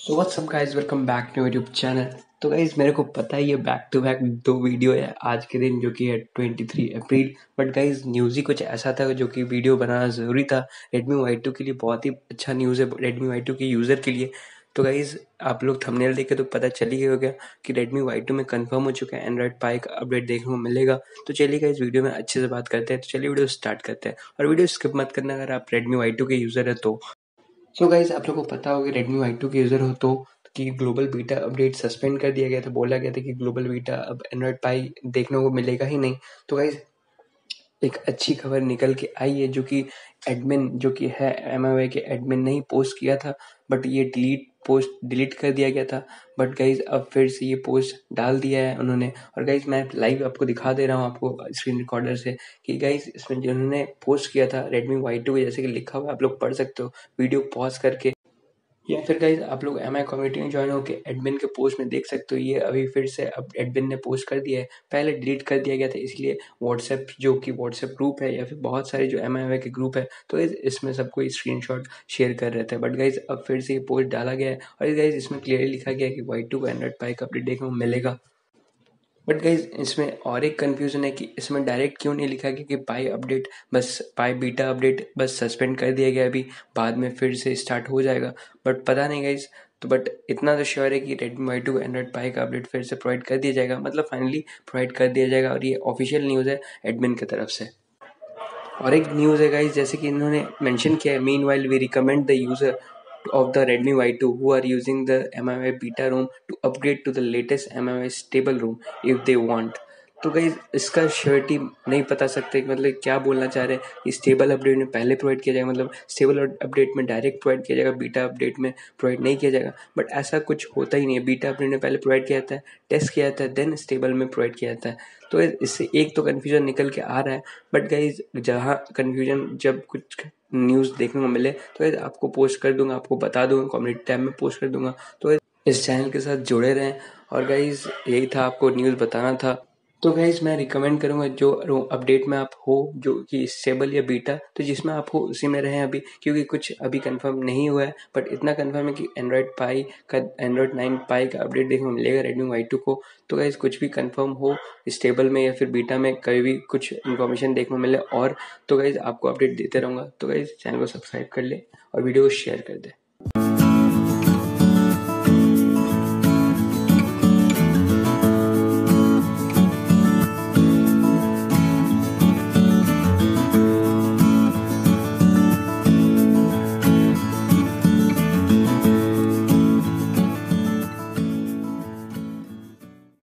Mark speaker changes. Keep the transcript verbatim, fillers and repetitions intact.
Speaker 1: So what's up guys, welcome back to YouTube channel. तो guys मेरे को पता ही है बैक टू बैक दो वीडियो है आज के दिन जो कि है तेईस अप्रैल। बट गाइस न्यूज़ ही कुछ ऐसा था जो कि वीडियो बनाना ज़रूरी था। रेडमी वाई टू के लिए बहुत ही अच्छा न्यूज़ है, रेडमी वाई टू के यूज़र के लिए। तो गाइस आप लोग थंबनेल देखे तो पता चल ही होगा कि रेडमी वाई टू में कंफर्म हो चुका है एंड्रॉइड पाई का अपडेट देखने को मिलेगा। तो चलिए गाइस वीडियो में अच्छे से बात करते हैं। तो चलिए वीडियो स्टार्ट करते हैं और वीडियो स्किप मत करना अगर आप रेडमी वाई टू के यूज़र है तो। सो गाइस आप लोगों को पता होगा रेडमी वाई टू के यूज़र हो तो कि ग्लोबल बीटा अपडेट सस्पेंड कर दिया गया था। बोला गया था कि ग्लोबल बीटा अब एंड्रॉइड पाई देखने को मिलेगा ही नहीं। तो गाइस एक अच्छी खबर निकल के आई है जो कि एडमिन जो कि है एम आई के एडमिन ने ही पोस्ट किया था, बट ये डिलीट पोस्ट डिलीट कर दिया गया था। बट गाइज अब फिर से ये पोस्ट डाल दिया है उन्होंने। और गाइज मैं लाइव आपको दिखा दे रहा हूँ आपको स्क्रीन रिकॉर्डर से कि गाइज इसमें जिन्होंने पोस्ट किया था रेडमी वाई टू जैसे कि लिखा हुआ है, आप लोग पढ़ सकते हो वीडियो पॉज करके, या फिर गाइज आप लोग एम आई कम्युनिटी में ज्वाइन होकर एडमिन के पोस्ट में देख सकते हो। ये अभी फिर से अब एडमिन ने पोस्ट कर दिया है, पहले डिलीट कर दिया गया था इसलिए व्हाट्सएप जो कि व्हाट्सएप ग्रुप है या फिर बहुत सारे जो एम आई के ग्रुप है तो इस, इसमें सबको स्क्रीनशॉट शेयर कर रहे थे। बट गाइज अब फिर से ये पोस्ट डाला गया है और गाइज इसमें क्लियरली लिखा गया है कि वाई टू को एंड्रॉइड पाई का अपडेट देखने को मिलेगा। बट गाइज इसमें और एक कंफ्यूजन है कि इसमें डायरेक्ट क्यों नहीं लिखा गया कि पाई अपडेट बस पाई बीटा अपडेट बस सस्पेंड कर दिया गया, अभी बाद में फिर से स्टार्ट हो जाएगा। बट पता नहीं गाइज, तो बट इतना तो श्योर है कि Redmi Y two Android Pie का अपडेट फिर से प्रोवाइड कर दिया जाएगा, मतलब फाइनली प्रोवाइड कर दिया जाएगा और ये ऑफिशियल न्यूज़ है एडमिन की तरफ से। और एक न्यूज़ है गाइज जैसे कि इन्होंने मेंशन किया है, meanwhile we recommend the user of the Redmi Y two who are using the M I U I beta ROM to upgrade to the latest M I U I stable ROM if they want। तो guys इसका surety नहीं पता सकते कि मतलब क्या बोलना चाह रहे हैं। स्टेबल अपडेट में पहले प्रोवाइड किया जाएगा, मतलब स्टेबल अपडेट में डायरेक्ट प्रोवाइड किया जाएगा, बीटा अपडेट में प्रोवाइड नहीं किया जाएगा। बट ऐसा कुछ होता ही नहीं है, बीटा अपडेट में पहले प्रोवाइड किया जाता है, टेस्ट किया जाता है, देन स्टेबल में प्रोवाइड किया जाता है। तो इससे एक तो कन्फ्यूजन निकल के आ रहा है। बट गाइज जहाँ कन्फ्यूजन जब कुछ न्यूज़ देखने को मिले तो गाइज आपको पोस्ट कर दूंगा, आपको बता दूंगा, कम्युनिटी टैब में पोस्ट कर दूंगा। तो इस चैनल के साथ जुड़े रहें। और गाइज यही था, आपको न्यूज़ बताना था। तो गाइज मैं रिकमेंड करूंगा जो अपडेट में आप हो जो कि स्टेबल या बीटा, तो जिसमें आप हो उसी में रहें अभी, क्योंकि कुछ अभी कंफर्म नहीं हुआ है। बट इतना कंफर्म है कि एंड्रॉइड पाई का एंड्रॉइड नाइन पाई का अपडेट देखने को मिलेगा रेडमी वाई टू को। तो गाइज कुछ भी कंफर्म हो स्टेबल में या फिर बीटा में, कभी भी कुछ इन्फॉर्मेशन देखने को मिले और तो गाइज आपको अपडेट देते रहूँगा। तो गाइज चैनल को सब्सक्राइब कर ले और वीडियो को शेयर कर दे।